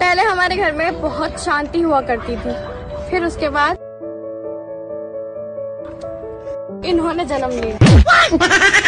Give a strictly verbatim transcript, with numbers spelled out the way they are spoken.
पहले हमारे घर में बहुत शांति हुआ करती थी, फिर उसके बाद इन्होंने जन्म लिया।